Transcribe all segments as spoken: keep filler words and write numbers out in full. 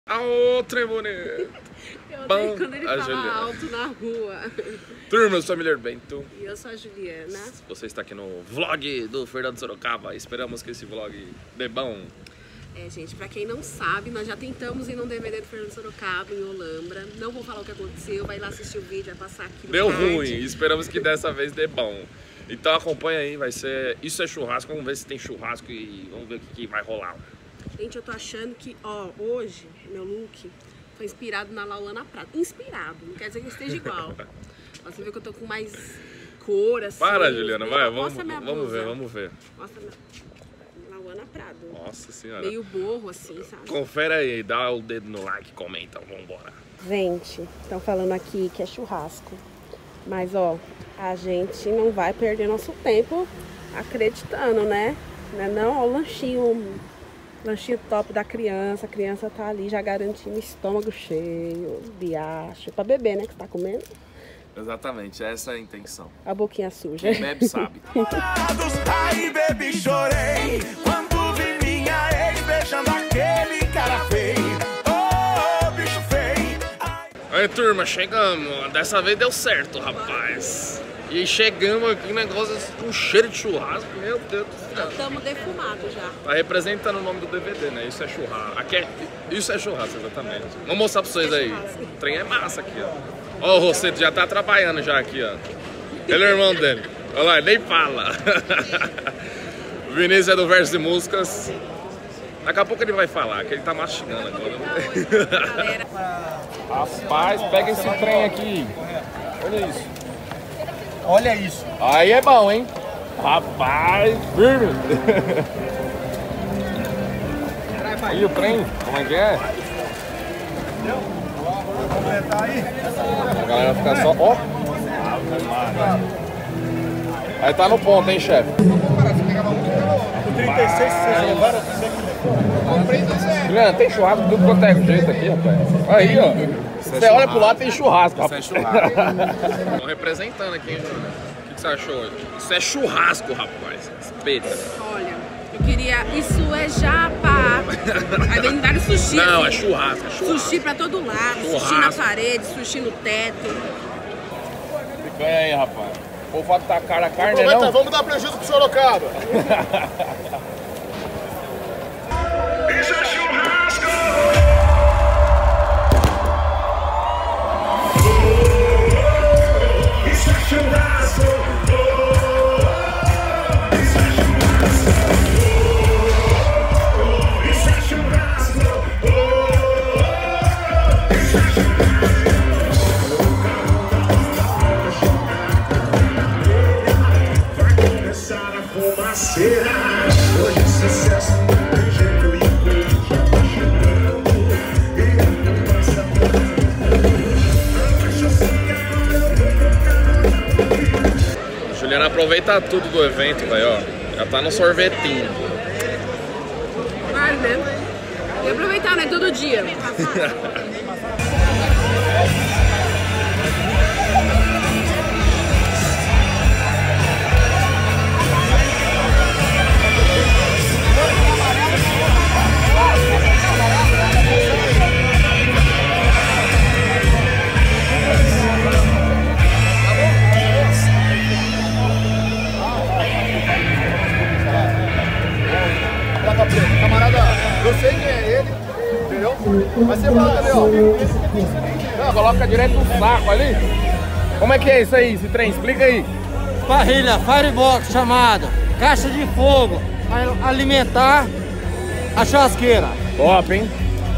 A outra é bonita. Eu Bom, odeio quando ele a fala Juliana. alto na rua. Turma, eu sou a Miller Bento. E eu sou a Juliana. Você está aqui no vlog do Fernando Sorocaba. Esperamos que esse vlog dê bom. É, gente, pra quem não sabe, nós já tentamos ir num D V D do Fernando Sorocaba, em Olambra. Não vou falar o que aconteceu, vai lá assistir o vídeo, vai passar aqui no Deu card. ruim, esperamos que dessa vez dê bom. Então acompanha aí, vai ser... Isso é churrasco, vamos ver se tem churrasco e vamos ver o que, que vai rolar. Gente, eu tô achando que, ó, hoje, meu look foi inspirado na Lauana Prado. Inspirado, não quer dizer que esteja igual. Você vê que eu tô com mais cor, assim. Para, Juliana, vai, vamos, Mostra minha vamos blusa. ver, vamos ver. Mostra minha... Lauana Prado. Nossa senhora. Meio borro, assim, sabe? Confere aí, dá o dedo no like, comenta, vambora. Gente, estão falando aqui que é churrasco. Mas, ó, a gente não vai perder nosso tempo acreditando, né? Não é não? Ó, o lanchinho, lanchinho top da criança. A criança tá ali já garantindo estômago cheio, biacho. Pra beber, né? Que tá comendo. Exatamente, essa é a intenção. A boquinha suja. Quem bebe sabe. Aí, baby, chorei quando vi minha ex beijando aquele cara feio. Oh, bicho feio. Aí, turma, chegamos. Dessa vez deu certo, rapaz. E chegamos aqui, negócio com cheiro de churrasco. Meu Deus do céu. Estamos defumados já. Tá representando o nome do D V D, né? Isso é churrasco. Aqui é... Isso é churrasco, exatamente. Vou mostrar pra vocês aí. O trem é massa aqui, ó. Ó, o Rosseto já tá trabalhando já aqui, ó. Ele é o irmão dele. Olha lá, nem fala. O Vinícius é do Verso de Músicas. Daqui a pouco ele vai falar, que ele tá mastigando agora. Rapaz, pega esse trem aqui. Olha isso. Olha isso. Aí é bom, hein? Rapaz, firme. E o trem, como é que é? Vou completar aí. A galera fica só... Ó. Aí tá no ponto, hein, chefe? O trinta e seis, vocês levaram, você que levou. Juliana, tem churrasco de tudo quanto é jeito aqui, rapaz. Aí, ó. Você olha pro lado, tem churrasco, rapaz. Isso é churrasco. Estão representando aqui, hein, Juliana? O que você achou hoje? Isso é churrasco, rapaz. Espeta. Olha, eu queria... Isso é japa. Aí vem vários sushi. Não, assim. é churrasco, é churrasco. Sushi pra todo lado. Churrasco. Sushi na parede, sushi no teto. Fica aí, rapaz. O povo vai tacar a carne, Aproveita, não? vamos dar prejuízo pro Sorocaba. Isso é churrasco. Isso é churrasco. Isso é churrasco. Isso é churrasco. Isso é churrasco. Vai começar a fumaceira. Hoje é sucesso. Tem jeito e o já tá chegando. E não passa por Juliana aproveita tudo do evento, velho, ó. Já tá no sorvetinho. Vai, né? E aproveitar, né? Todo dia. Camarada, eu sei quem é ele, entendeu? Mas você fala ali, ó. Não, coloca direto no saco ali. Como é que é isso aí, esse trem? Explica aí. Parrilha Firebox chamada, caixa de fogo, para alimentar a churrasqueira. Top, hein?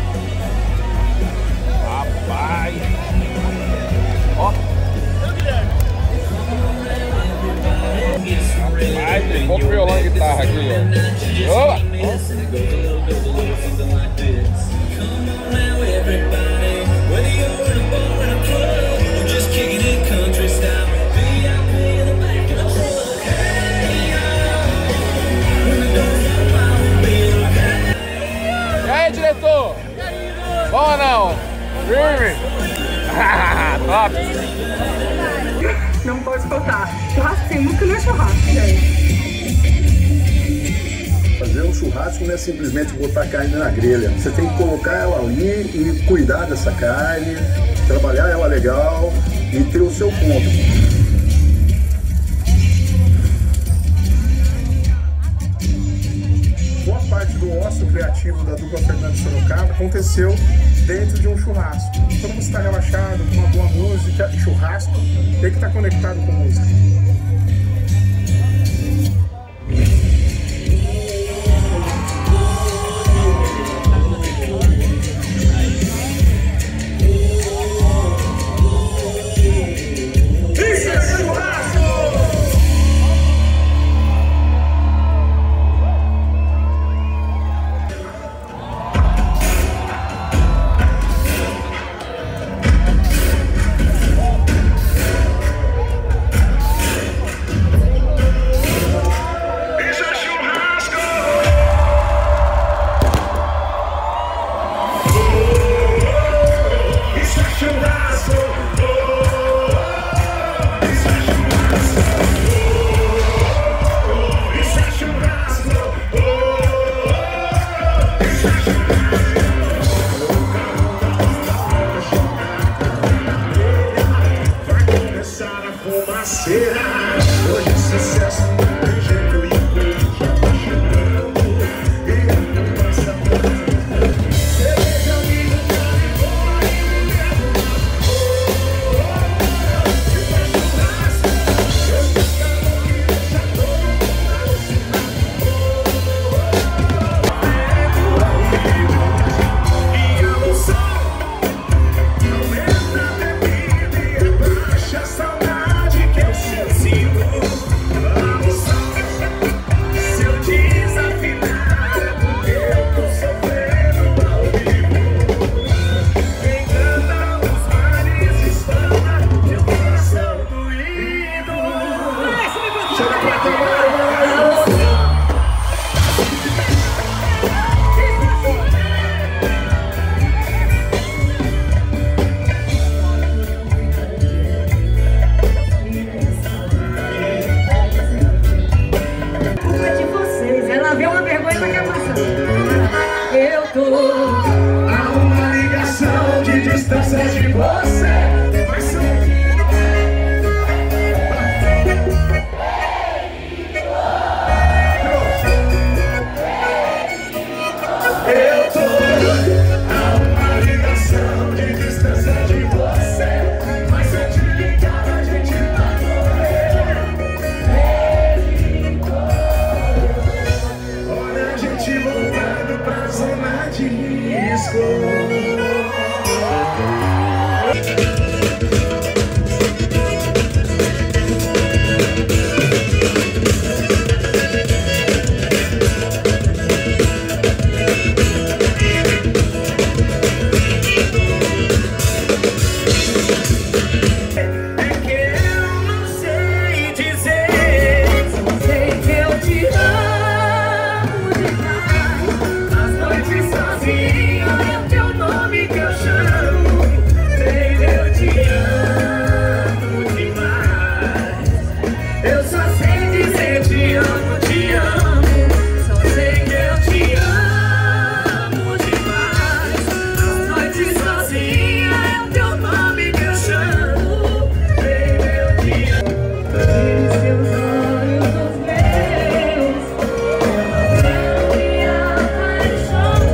Rapaz. Ó. Rapaz, tem pouco violão e guitarra aqui, ó. Opa! E aí, diretor? Bom ou não? Firme? Top! Não pode faltar. Churrasco sem música não é churrasco, gente. Fazer o um churrasco não é simplesmente botar carne na grelha. Você tem que colocar ela ali e cuidar dessa carne, trabalhar ela legal e ter o seu ponto. Boa parte do ócio criativo da dupla Fernando Sorocaba aconteceu dentro de um churrasco. Todo mundo está relaxado, com uma boa música, churrasco tem que estar conectado com música. Hoje sucesso tem jeito e coisa tá chegando e não passa por cerveja, amigo, tá de boa e mulher se faz churrasco, eu fiz calor e deixa todo mundo alucinado e a emoção aumenta a bebida e abaixa a saudade que eu sinto. Se eu desafinar é porque eu tô sofrendo ao vivo. Quem canta os mares espanta meu coração doído. Chega pra tomar uma eu tô a uma ligação de distância de você, mas sou eu tô a uma ligação de distância de você, mas se eu te ligar a gente vai morrer. Olha a gente voltando pra zona de risco. É que eu não sei dizer, só sei que eu te amo demais. As noites sozinha é o teu nome que eu chamo. Baby, eu te amo demais. Eu só sei dizer te amo, te amo. Só sei que eu te amo demais. As noites sozinha é o teu nome que eu chamo. Baby, eu te amo. E seus olhos os meus, eu minha paixão.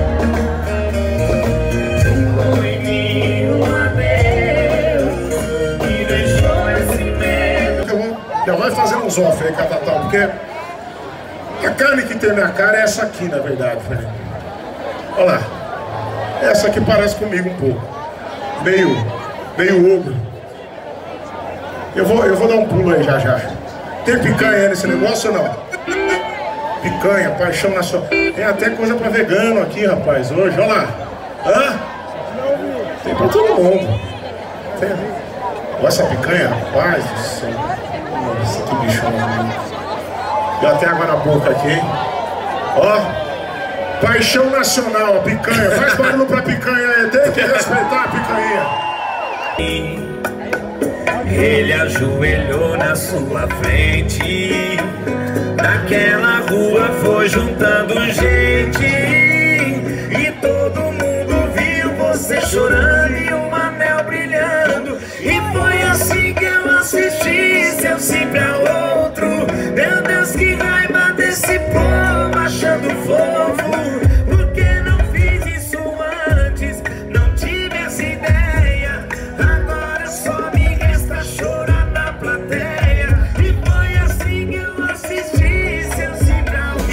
Ficou em mim um adeus e deixou esse medo. Já vai fazer uns off aí, Catatá, porque a carne que tem na cara é essa aqui, na verdade, velho. Olha lá. Essa aqui parece comigo um pouco. Meio, meio ogro. Eu vou, eu vou dar um pulo aí já já. Tem picanha aí nesse negócio ou não? Picanha, paixão nacional. Tem até coisa pra vegano aqui, rapaz, hoje. Olha lá. Hã? Tem pra todo mundo. Tem. Olha essa picanha, rapaz do céu. Nossa, que bichão. Deu até água na boca aqui, hein? Ó. Paixão nacional, a picanha. Faz barulho pra picanha aí. Tem que respeitar a picanha. Ele ajoelhou na sua frente, Naquela rua foi juntando gente e todo mundo viu você chorando e um anel brilhando. E foi assim que eu assisti seu sim pra outro. Meu Deus, que raiva desse povo achando fofo. Por que não fiz isso antes? Não tive essa ideia. Agora só me resta chorar na plateia. E foi assim que eu assisti seu sim pra outro.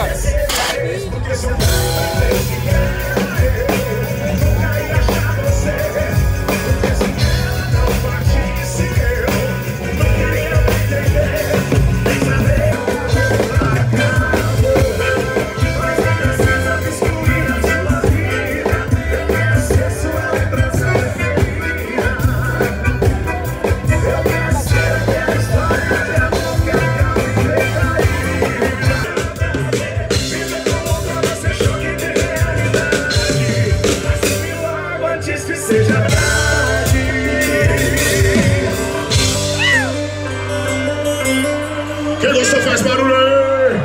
Quem gostou faz barulho aí!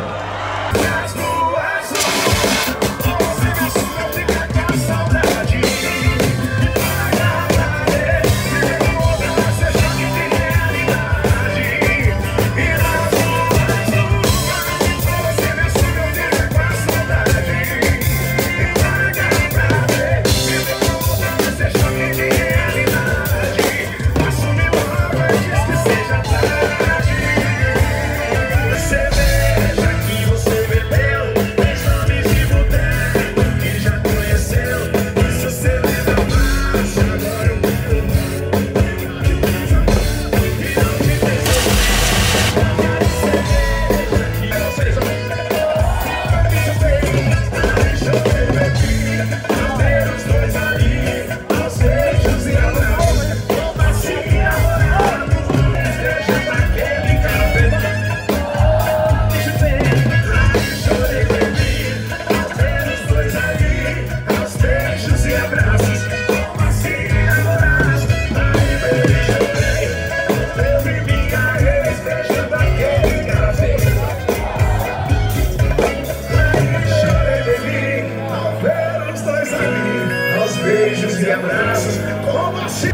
Beijos e abraços, como assim?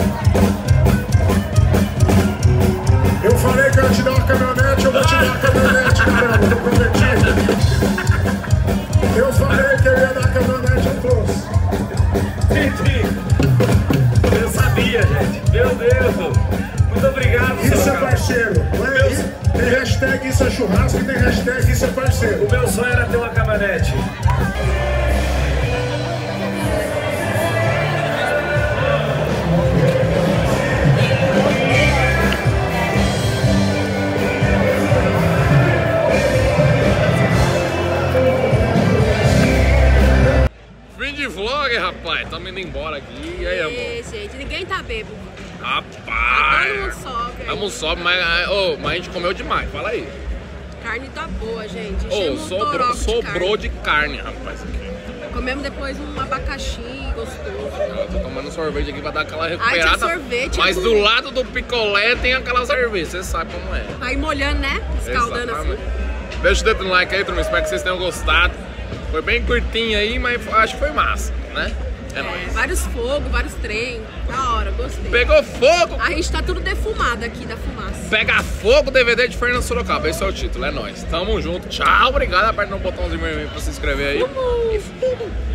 Eu falei que eu ia te dar uma caminhonete, eu vou te dar uma caminhonete, caramba, eu prometi. Eu falei que eu ia dar a caminhonete, eu trouxe. Eu sabia, gente. Meu Deus. Muito obrigado, Isso é Sorocaba. parceiro. Não é? Meu- Tem hashtag isso é churrasco e tem hashtag isso é parceiro. O meu sonho era ter uma caminhonete. Fim de vlog, rapaz. Tamo indo embora aqui. E aí, amor? E, gente, ninguém tá bêbado. Rapaz. Todo mundo sobe. Tamo sobe, mas, oh, mas a gente comeu demais. Fala aí. Carne tá boa, gente. Ô, Enchemos um sobrou, toroco de sobrou carne. de carne, rapaz. Aqui. Comemos depois um abacaxi gostoso. Eu tô tomando sorvete aqui pra dar aquela Ai, recuperada. tinha sorvete, mas é do tudo. lado do picolé tem aquela cerveja. Você sabe como é. Aí molhando, né? Escaldando Exatamente. assim. Deixa o dedo no like aí, turma. Espero que vocês tenham gostado. Foi bem curtinho aí, mas acho que foi massa, né? É, É, nóis. vários fogos, vários trem. Da hora, gostei. Pegou fogo! A gente tá tudo defumado aqui da fumaça. Pega Fogo D V D de Fernando Sorocaba. Esse é o título, é nóis. Tamo junto. Tchau, obrigado. Aperta no botãozinho vermelho pra se inscrever aí. Uhul. E fui.